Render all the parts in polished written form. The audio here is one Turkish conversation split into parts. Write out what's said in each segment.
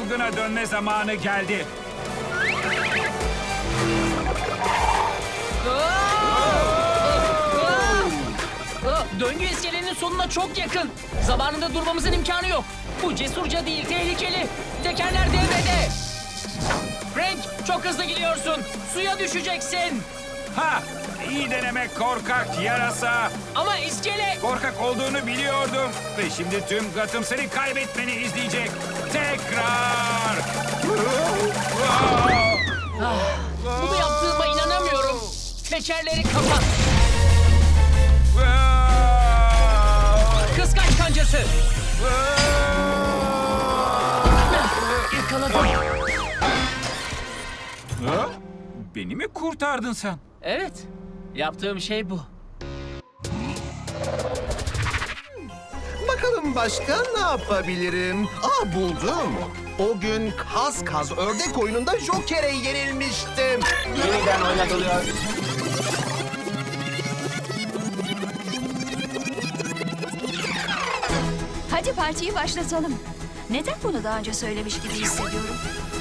çılgına dönme zamanı geldi. Döngü iskelenin sonuna çok yakın. Zamanında durmamızın imkanı yok. Bu cesurca değil, tehlikeli. Tekerler devrede. Frank, çok hızlı gidiyorsun. Suya düşeceksin. Ha! İyi denemek korkak yarasa. Ama iskele... Korkak olduğunu biliyordum. Ve şimdi tüm Gotham seni kaybetmeni izleyecek. Tekrar! Bunu yaptığıma inanamıyorum. Tekerleri kapat. Kıskanç kancası. Yakaladım. Ha? Beni mi kurtardın sen? Evet, yaptığım şey bu. Bakalım başka ne yapabilirim? Buldum. O gün kaz ördek oyununda Joker'e yenilmiştim. Yeniden oynatılıyor. Hadi partiyi başlatalım. Neden bunu daha önce söylemiş gibi hissediyorum?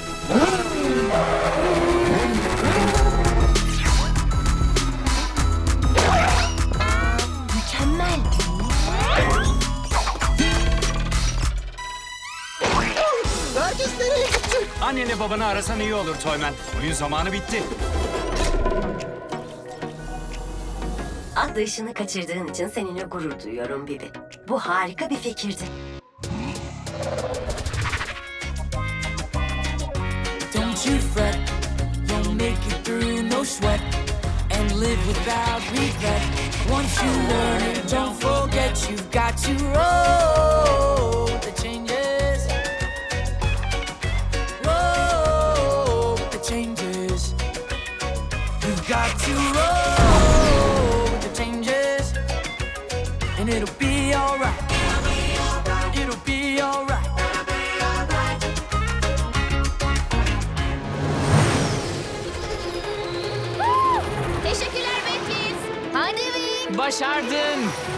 Mükemmel. Herkes nereye gitti? Annenle babanı arasan iyi olur Toyman. Oyun zamanı bitti. Atlayışını kaçırdığın için seninle gurur duyuyorum Bibi. Bu harika bir fikirdi. Don't you fret, you'll make it through no sweat, and live without regret. Once you learn it, don't forget you've got to roll with the changes. Roll with the changes. You've got to roll with the changes, and it'll be alright. It'll be alright. Teşekkürler Beatrice. Hadi Wing. Başardın.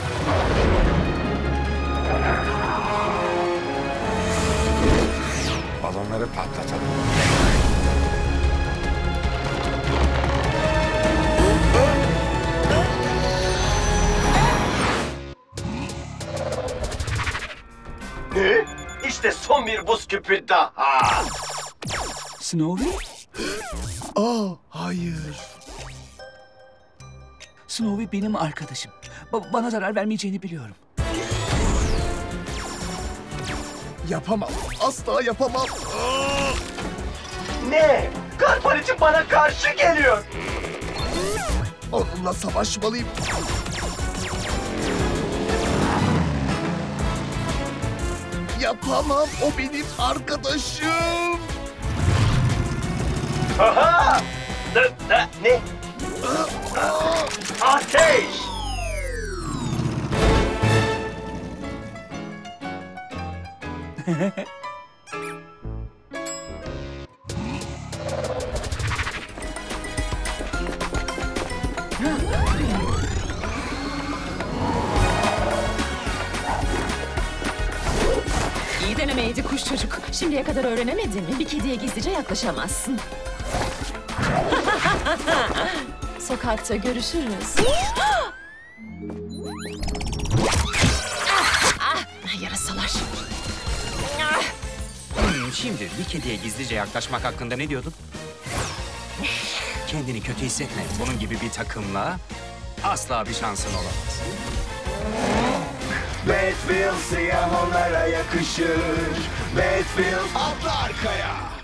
Balonları patlatalım. İşte son bir buz küpü daha. Snowy? Hayır. Snowy benim arkadaşım. Bana zarar vermeyeceğini biliyorum. Yapamam. Asla yapamam. Ne? Kar paleti bana karşı geliyor. Onunla savaşmalıyım. Yapamam. O benim arkadaşım. Aha! Ne? Ateş! İyi denemeydi kuş çocuk. Şimdiye kadar öğrenemedin mi? Bir kediye gizlice yaklaşamazsın. Sokakta görüşürüz. Yarasalar. Şimdi bir kediye gizlice yaklaşmak hakkında ne diyordun? Kendini kötü hissetme. Bunun gibi bir takımla asla bir şansın olamaz. Batwheel siyah onlara yakışır. Batwheel Atla arkaya.